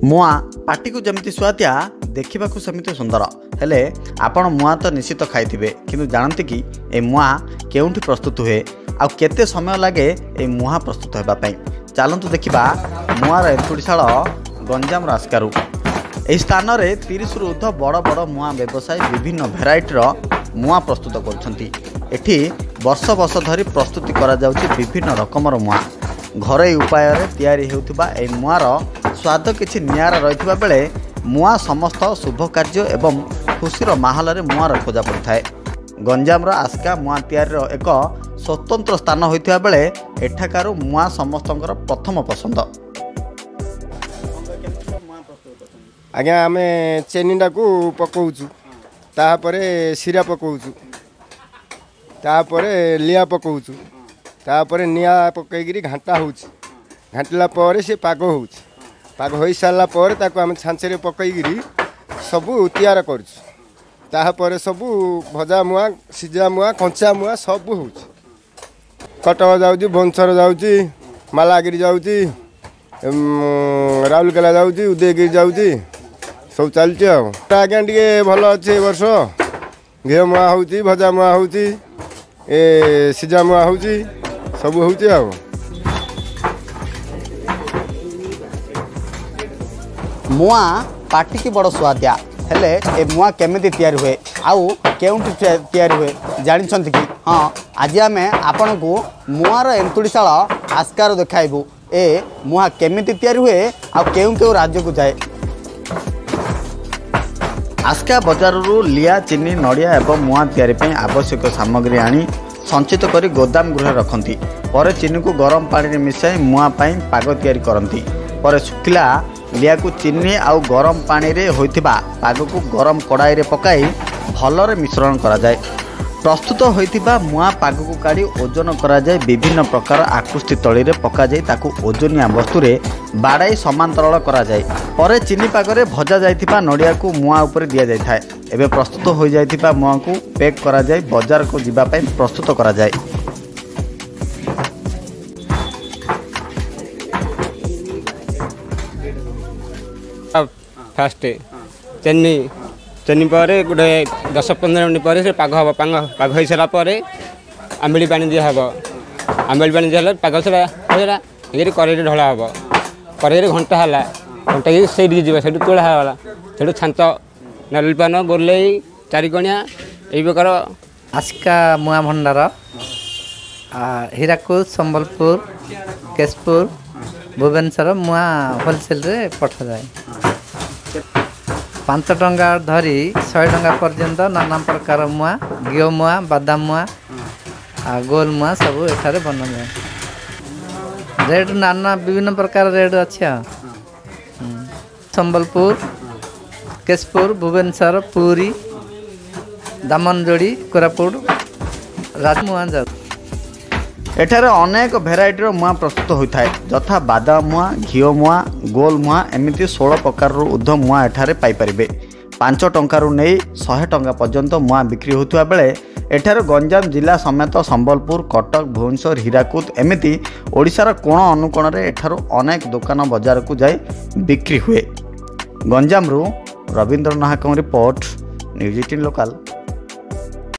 मुआ पाटी को जमती सुआदिया देखा सेमती सुंदर हेले आपण मुआ तो निश्चित खाइथिबे किंतु जानते कि ए मुआ केउंठी प्रस्तुत हुए आ केते समय लगे ए मुआ प्रस्तुत होबा पई। चलंतु देखिबा मुआर एंतुड़ीशाल गंजाम रास्कारु। एही स्थान रे 30 रु ऊर्ध्व बड़ बड़ मुआ व्यवसायी विभिन्न भेराइटीर मुआ प्रस्तुत करछंती। एठी वर्ष वर्ष धरी प्रस्तुति करा जाउछि विभिन्न रकमर मुआ। घरोई उपाय तैयारी हेउथिबा ए मुआर स्वाद किछि नियारा रहिथिबा बेले मुआ समस्त शुभ कार्य एवं खुशीर माहौल रे मुआर खोजा पड़िଥାଏ। गंजाम आस्का मुआ तैयारी एक स्वतंत्र स्थान होइथिबा बेले एठाकारु मुआ समस्तंकर प्रथम पसंद। आज्ञा आमे चेनीटा को पकाउछु, तापरे सिरा पकाउछु, तापरे लिया पकाउछु, तापरे निया पकईगिरी घाटा होउछि। घाटिला पर से पाग होउछि। पाग होई सारला पर ताको आमे छांचरे पकईगिरी सबु तैयार करछु। तापरे सबु भजा मुआ, सिजा मुआ, कंचा मुआ सबु होउछि। कटक जाउछि, बंसर जाउछि, मालागिरी जाउछि, राउरकेला जाउछि, उदयगिरी जाउछि, सब चलछि। आज्ञा टिके भल अच्छे वर्ष घी मुआ होउछि, भजा मुआ होउछि, ए सिजा मुआ होउछि, सब होउछि। आ मुआ पाटी की बड़ स्वादिया हेले ए मुआ केमिति तैयारी हुए आउ केउंठी तैयारी हुए जानिछंती कि? हाँ, आज आमे आपन को मुआर एंतुड़ीशाल आस्कार देखाइबु। ए मुआ केमिति तैयारी हुए आ केउ केउ राज्य को जाए। आस्का बजाररू लिया, चीनी, नड़िया एवं मुआ तैयारी ପାଇଁ आवश्यक सामग्री आनी संचित करी गोदाम गृह रखती। पर चीनी को गरम पानी मिसाई मुआ ପାଇଁ पाग तैयारी करती। पर सुखिला लिया को चीनी आउ गरम पानी रे होइथिबा पाग को गरम कड़ाई रे पकाई भलरे मिश्रण करा जाए। प्रस्तुत होइथिबा मुआ पाग को काढ़ी ओजन करा जाए। विभिन्न प्रकार आकृष्टि तली रे पका जाए। ताकू ओजनिया वस्तु रे बाड़ाई समांतरल करा जाए। पर चीनी पाग रे भजा जाइथिबा नड़िया को मुआ ऊपर दिया जाय थाए। एबे प्रस्तुत हो जाइथिबा मुआ को पैक करा जाए। बाजार को जिबा पई प्रस्तुत करा जाए। फास्ट चेनी पर गोटे 10-15 मिनट पर पाग हम पाग हो सारा आंबिली पानी दिया हम। आंबिली पानी दिया पाग सारा ये कड़े ढला हम। कड़े घंटा है घंटा से तोड़ा से छांच नाली पान गोरलई चारिकणिया यही प्रकार। आस्का मुआ भंडार हीराकुद, संबलपुर, केशपुर, भुवनेश्वर मुआ होलसेल रे पठा जाए। 5 टंका धरी 100 टंका पर्यंत नाना प्रकार मुआ, घी मुआ, बादाम मुआ, गोल मुआ सब एठारे बना जाए। रेट नाना विभिन्न प्रकार रेट अच्छे। संबलपुर, केशपुर, भुवनेश्वर, पुरी, दामनजोड़ी, कोरापुट, राजमुआ जाऊ। एठारे अनेक भेराइटीर मुआ प्रस्तुत होता है यथा बादाम मुआ, घी मुआ, गोल मुआ एमती 16 प्रकार ऊर्ध्व मुआ एठारे पाई परिबे। 5 टंकारु नहीं 100 टंका पर्यंत मुआ बिक्री होता बेले एठारे गंजाम जिला समेत संबलपुर, कटक, भुवनेश्वर, हीराकुद एमती ओडिशार कोण अनुकोण रे एठारु अनेक दुकान बजार को जाए बिक्री हुए। गंजाम रु रविंद्र नाहक रिपोर्ट, न्यूज 18 लोकल।